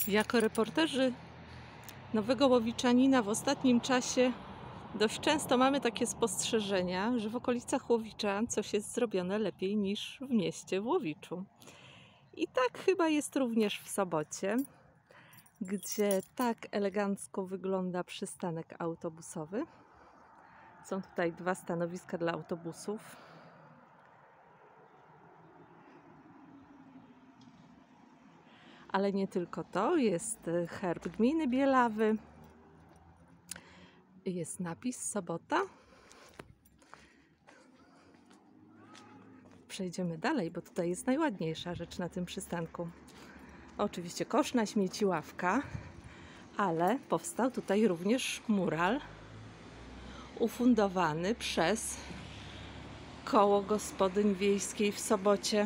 Jako reporterzy Nowego Łowiczanina w ostatnim czasie dość często mamy takie spostrzeżenia, że w okolicach Łowicza coś jest zrobione lepiej niż w mieście, w Łowiczu. I tak chyba jest również w Sobocie, gdzie tak elegancko wygląda przystanek autobusowy. Są tutaj 2 stanowiska dla autobusów. Ale nie tylko to, jest herb gminy Bielawy, jest napis Sobota. Przejdziemy dalej, bo tutaj jest najładniejsza rzecz na tym przystanku. Oczywiście kosz na śmieci, ławka, ale powstał tutaj również mural ufundowany przez Koło Gospodyń Wiejskiej w Sobocie.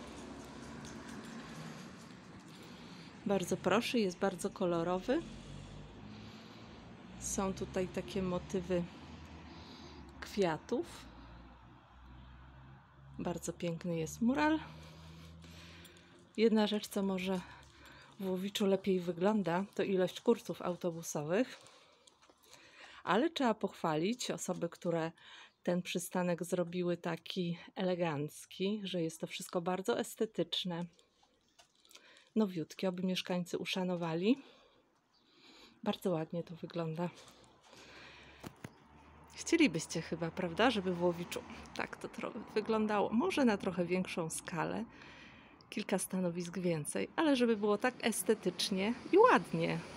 Bardzo proszę, jest bardzo kolorowy. Są tutaj takie motywy kwiatów. Bardzo piękny jest mural. Jedna rzecz, co może w Łowiczu lepiej wygląda, to ilość kursów autobusowych. Ale trzeba pochwalić osoby, które ten przystanek zrobiły taki elegancki, że jest to wszystko bardzo estetyczne, nowiutkie, aby mieszkańcy uszanowali. Bardzo ładnie to wygląda. Chcielibyście chyba, prawda, żeby w Łowiczu tak to wyglądało. Może na trochę większą skalę, kilka stanowisk więcej, ale żeby było tak estetycznie i ładnie.